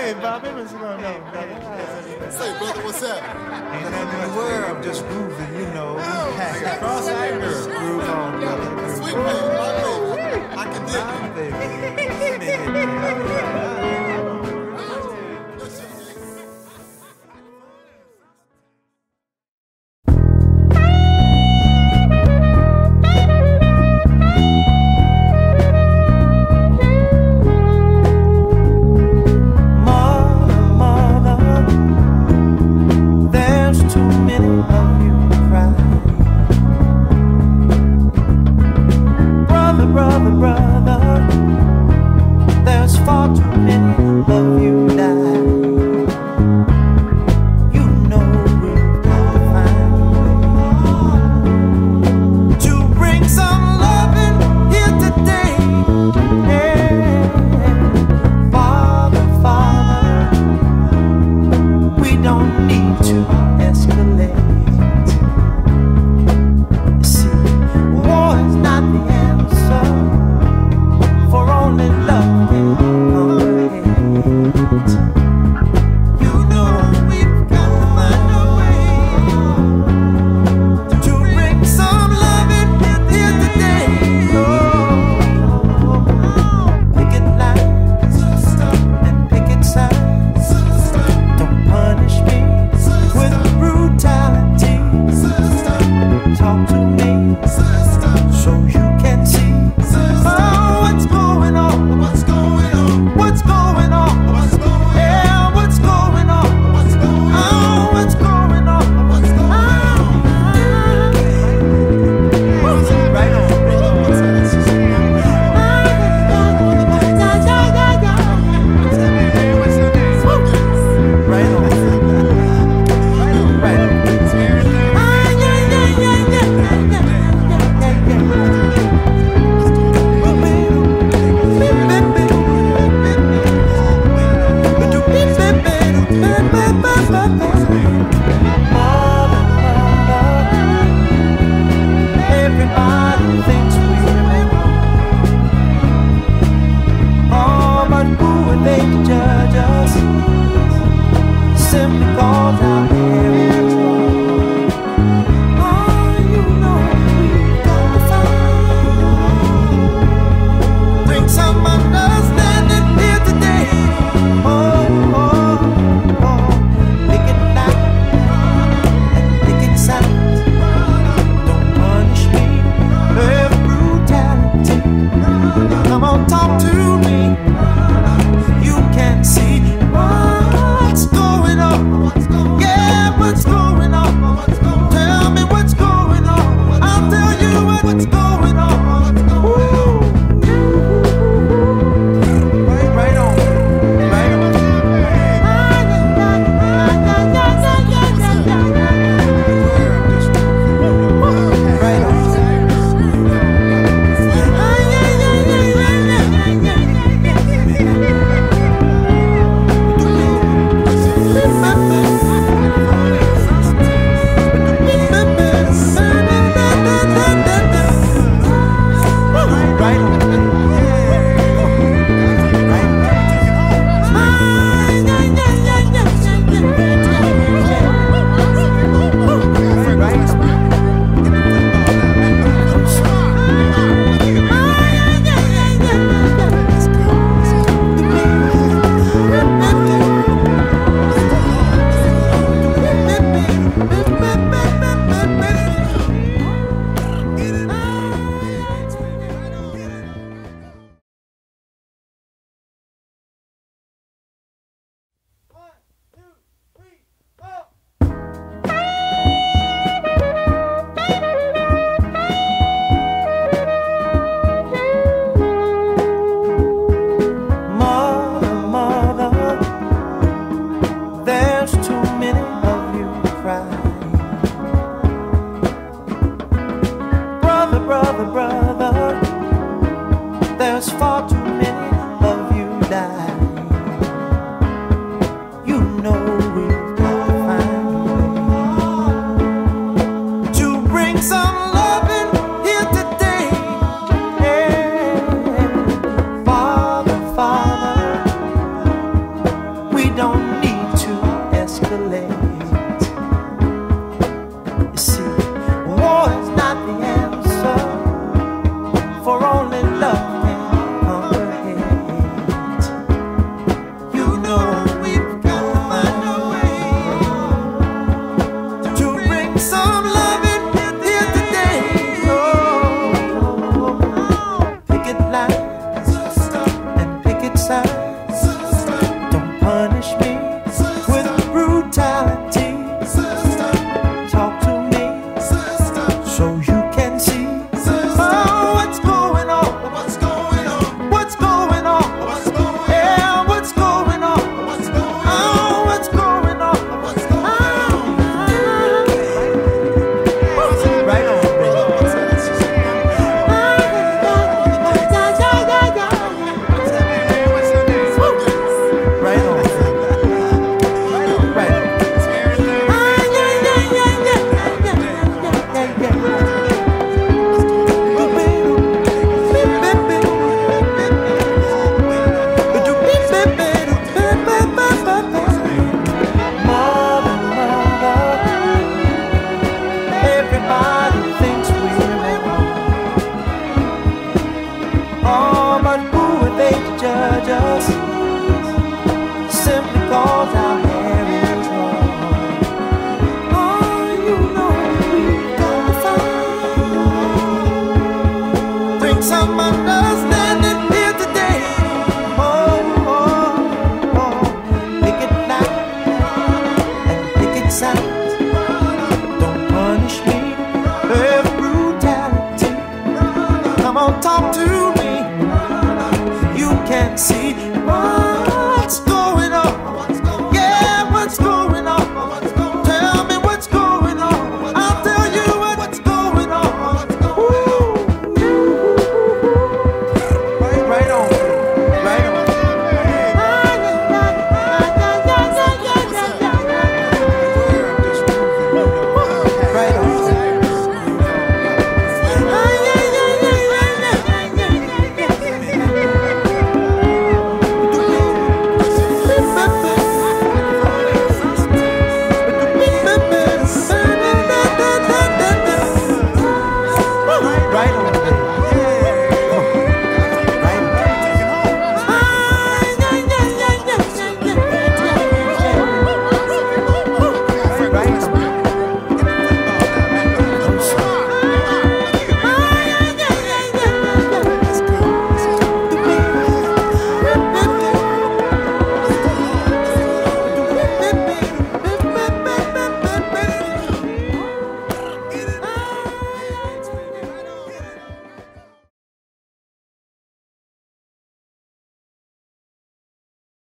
Bobby, what's going on, brother? Say, brother, what's up? Ain't nothing in the world, I'm just grooving, you know. Cross eyed girl. Groove on, brother. Sweet baby, my baby. I can dig it. love can conquer hate. You know we've got to find a way to bring some love in here today. Oh, picket lines and picket signs. Don't punish me with brutality. Talk to me so you can see. Oh, what's going on? What's going on? What's going on? What's going on? Yeah, what's going on? What's going on? Oh, what's going on? What's going on? Right on, Brother, what's that? right on, right on. Everybody thinks we're wrong. Oh, but who are they to judge us? Simply cause our hair is long. Oh, you know we've got to find. Bring some understanding here today. Oh, oh, oh. Picket line and picket signs. Don't punish me with brutality. Come on, talk to me. You can see